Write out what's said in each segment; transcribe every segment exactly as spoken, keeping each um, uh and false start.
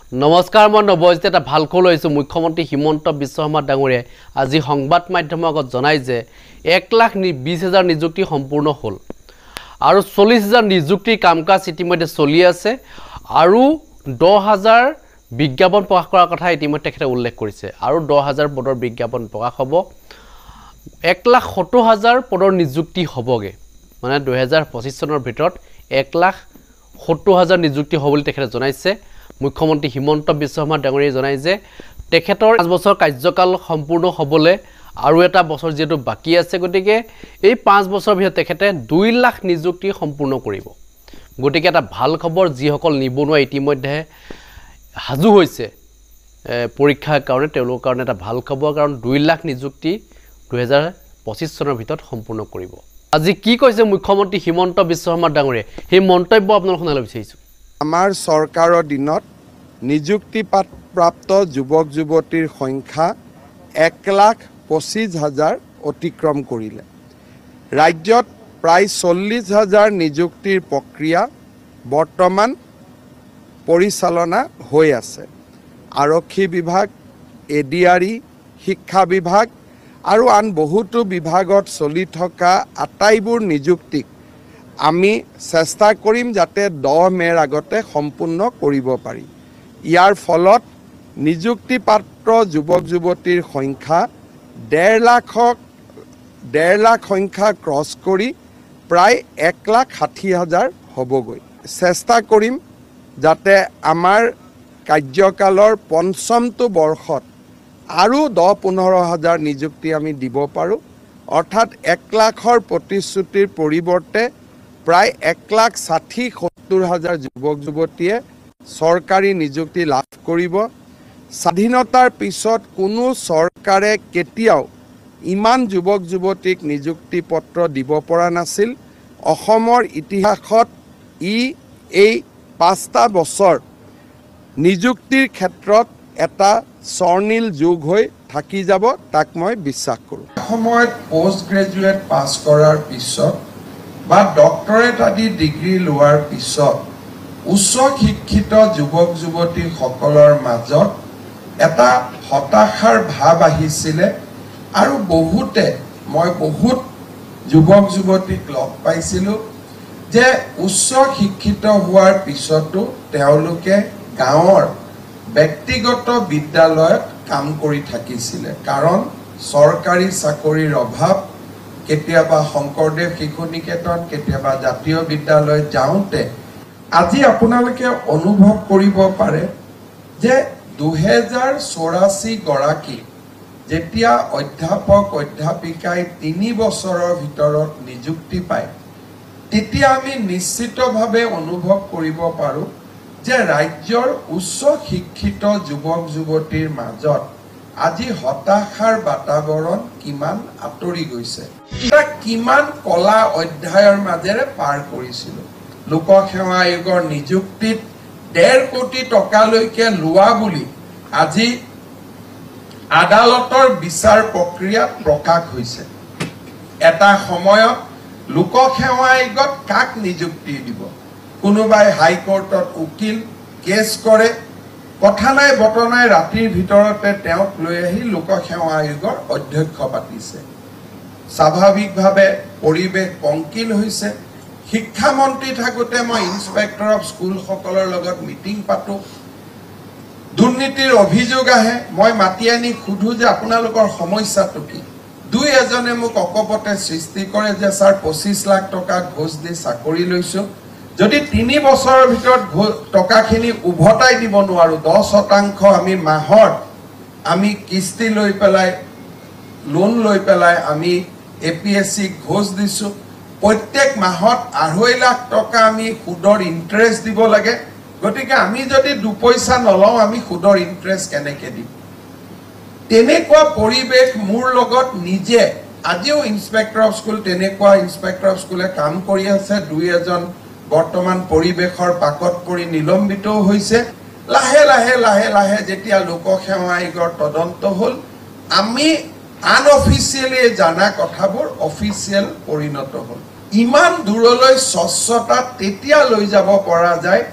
নমস্কাৰ মই নবজিত এটা ভাল খবৰ লৈছো মুখ্যমন্ত্ৰী হিমন্ত বিশ্ব শৰ্মা ডাঙৰীয়াই আজি সংবাদ মাধ্যমৰ আগত জনাই যে এক লাখ বিশ হাজাৰ নিযুক্তি সম্পূৰ্ণ হ'ল আৰু চল্লিশ হাজাৰ নিযুক্তিৰ কামকাজ ইতিমধ্যে চলি আছে আৰু দহ হাজাৰ বিজ্ঞাপন প্ৰকাশ কৰাৰ কথা ইতিমধ্যে তেখেতে উল্লেখ কৰিছে আৰু দহ হাজাৰ পদৰ বিজ্ঞাপন প্ৰকাশ হ'ব এক লাখ সত্তৰ হাজাৰ পদৰ নিযুক্তি হ'বগে মানে দুই হাজাৰ পঁচিছ চনৰ ভিতৰত এক লাখ সত্তৰ হাজাৰ নিযুক্তি হ'ব বুলি তেখেতে জনাইছে মুখ্যমন্ত্ৰী হিমন্ত বিশ্ব শৰ্মা ডাঙৰীয়াই জনাই যে তেখেতৰ পাঁচ বছৰ কাৰ্যকাল সম্পূৰ্ণ হ'বলে আৰু এটা বছৰ যেটো বাকি আছে গতিকে এই পাঁচ বছৰ ভিতৰত তেখেতে দুই লাখ নিযুক্তি সম্পূৰ্ণ কৰিব গতিকে এটা ভাল খবৰ যিসকল নিবনুৱা ইতিমধ্যে হাজু হৈছে পৰীক্ষাৰ কাৰণে তেওঁলোকৰ কাৰণে এটা ভাল খবৰ কাৰণ দুই লাখ নিযুক্তি দুই হাজাৰ পঁচিছ চনৰ ভিতৰত সম্পূৰ্ণ কৰিব আজি কি কৈছে মুখ্যমন্ত্ৰী হিমন্ত বিশ্ব শৰ্মা ডাঙৰীয়াই সেই মন্তব্য আপোনালোকক শুনাবলৈ বিচাৰিছো আমাৰ চৰকাৰৰ দিনত নিযুক্তি প্ৰাপ্ত যুৱক যুৱতীৰ সংখ্যা এক লাখ পঁচিছ হাজাৰ অতিক্ৰম কৰিলে ৰাজ্যত প্ৰায় চল্লিশ হাজাৰ নিযুক্তিৰ প্ৰক্ৰিয়া বৰ্তমান পৰিচালনা হৈ আছে আৰক্ষী বিভাগ এডিআৰই শিক্ষা বিভাগ আৰু আন বহুতো বিভাগত চলি থকা আটাইবোৰ নিযুক্তিক আমি চেষ্টা কৰিম যাতে দহ মেৰ আগতে সম্পূৰ্ণ কৰিব পাৰি ইয়াৰ ফলত নিযুক্তিপাত্ৰ যুৱক যুৱতীৰ সংখ্যা ডেৰ লাখক ডেৰ লাখ সংখ্যা ক্ৰছ কৰি প্ৰায় এক লাখ ষাঠি হাজাৰ হ'বগৈ চেষ্টা কৰিম যাতে আমাৰ কাৰ্যকালৰ পঞ্চমটো বৰ্ষত আৰু দহ পোন্ধৰ হাজাৰ নিযুক্তি আমি দিব পাৰোঁ অৰ্থাৎ এক লাখৰ প্ৰতিশ্ৰুতিৰ পৰিৱৰ্তে প্ৰায় এক লাখ ষাঠি সত্তৰ হাজাৰ যুৱক যুৱতীয়ে চৰকাৰী নিযুক্তি লাভ কৰিব স্বাধীনতাৰ পিছত কোনো চৰকাৰে কেতিয়াও ইমান যুৱক যুৱতীক নিযুক্তি পত্ৰ দিব পৰা নাছিল অসমৰ ইতিহাসত ই এই পাঁচটা বছৰ নিযুক্তিৰ ক্ষেত্ৰত এটা স্বৰ্ণীল যুগ হৈ থাকি যাব তাক মই বিশ্বাস কৰোঁ সময়ত পোষ্ট গ্ৰেজুৱেট পাছ কৰাৰ পিছত বা ডক্টৰেট আদি ডিগ্ৰী লোৱাৰ পিছত উচ্চ শিক্ষিত যুৱক যুৱতীসকলৰ মাজত এটা হতাশাৰ ভাৱ আহিছিলে আৰু বহুতে মই বহুত যুৱক যুৱতীক লগ পাইছিলোঁ যে উচ্চ শিক্ষিত হোৱাৰ পিছতো তেওঁলোকে গাঁৱৰ ব্যক্তিগত বিদ্যালয়ত কাম কৰি থাকিছিলে কাৰণ চৰকাৰী চাকৰিৰ অভাৱ কেতিয়াবা শংকৰদেৱ শিশু নিকেতন কেতিয়াবা জাতীয় বিদ্যালয় যাওঁতে আজি আপোনালোকে অনুভৱ কৰিব পাৰে যে দুহেজাৰ চৌৰাশী গৰাকী যেতিয়া অধ্যাপক অধ্যাপিকাই তিনি বছৰৰ ভিতৰত নিযুক্তি পায় তেতিয়া আমি নিশ্চিতভাৱে অনুভৱ কৰিব পাৰোঁ যে ৰাজ্যৰ উচ্চ শিক্ষিত যুৱক যুৱতীৰ মাজত আজি হতাশাৰ বাতাবৰণ কিমান আঁতৰি গৈছে এটা কিমান কলা অধ্যায়ৰ মাজেৰে পাৰ কৰিছিলোঁ লোকসেৱা আয়োগৰ নিযুক্তিত ডেৰ কোটি টকালৈকে লোৱা বুলি আজি আদালতৰ বিচাৰ প্ৰক্ৰিয়াত প্ৰকাশ হৈছে এটা সময়ত লোকসেৱা আয়োগত কাক নিযুক্তি দিব কোনোবাই হাইকোৰ্টত উকিল কেছ কৰে কথা নাই বতৰা নাই ৰাতিৰ ভিতৰতে তেওঁক লৈ আহি লোকসেৱা আয়োগৰ অধ্যক্ষ পাতিছে স্বাভাৱিকভাৱে পৰিৱেশ পংকিল হৈছে শিক্ষামন্ত্ৰী থাকোঁতে মই ইন্সপেক্টৰ অফ স্কুলসকলৰ লগত মিটিং পাতোঁ দুৰ্নীতিৰ অভিযোগ আহে মই মাতি আনি সোধোঁ যে আপোনালোকৰ সমস্যাটো কি দুই এজনে মোক অকপতে সৃষ্টি কৰে যে ছাৰ পঁচিছ লাখ টকা ঘোষ দি চাকৰি লৈছোঁ যদি তিনি বছৰৰ ভিতৰত টকাখিনি উভতাই দিব নোৱাৰোঁ দহ শতাংশ আমি মাহত আমি কিস্তি লৈ পেলাই লোন লৈ পেলাই আমি এ পি এছ চিক ঘোষ দিছোঁ প্ৰত্যেক মাহত আঢ়ৈ লাখ টকা আমি সুদৰ ইণ্টাৰেষ্ট দিব লাগে গতিকে আমি যদি দুপইচা নলওঁ আমি সুদৰ ইণ্টাৰেষ্ট কেনেকৈ দিম তেনেকুৱা পৰিৱেশ মোৰ লগত নিজে আজিও ইন্সপেক্টৰ অফ স্কুল তেনেকুৱা ইন্সপেক্টৰ অফ স্কুলে কাম কৰি আছে দুই এজন বৰ্তমান পৰিৱেশৰ পাকত পৰি নিলম্বিতও হৈছে লাহে লাহে লাহে লাহে যেতিয়া লোকসেৱা আয়োগৰ তদন্ত হ'ল আমি আনঅফিচিয়েলি জানা কথাবোৰ অফিচিয়েল পৰিণত হ'ল ইমান দূৰলৈ স্বচ্ছতা তেতিয়া লৈ যাব পৰা যায়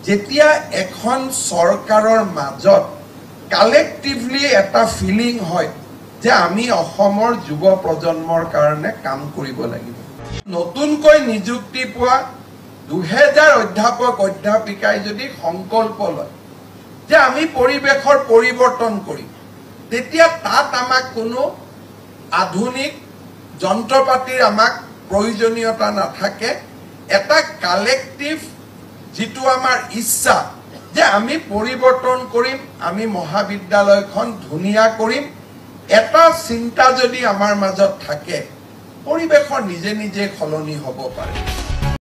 যেতিয়া এখন চৰকাৰৰ মাজত কালেক্টিভলি এটা ফিলিং হয় যে আমি অসমৰ যুৱ প্ৰজন্মৰ কাৰণে কাম কৰিব লাগিব। নতুনকৈ নিযুক্তি পোৱা দুহেজাৰ অধ্যাপক অধ্যাপিকাই যদি সংকল্প লয় যে আমি পৰিৱেশৰ পৰিৱৰ্তন কৰিম, তেতিয়া তাত আমাক কোনো আধুনিক যন্ত্ৰপাতিৰ আমাক প্ৰয়োজনীয়তা নাথাকে। এটা কালেক্টিভ যিটো আমাৰ ইচ্ছা যে আমি পৰিৱৰ্তন কৰিম, আমি মহাবিদ্যালয়খন ধুনীয়া কৰিম, এটা চিন্তা যদি আমাৰ মাজত থাকে, পৰিৱেশৰ নিজে নিজে সলনি হ'ব পাৰে।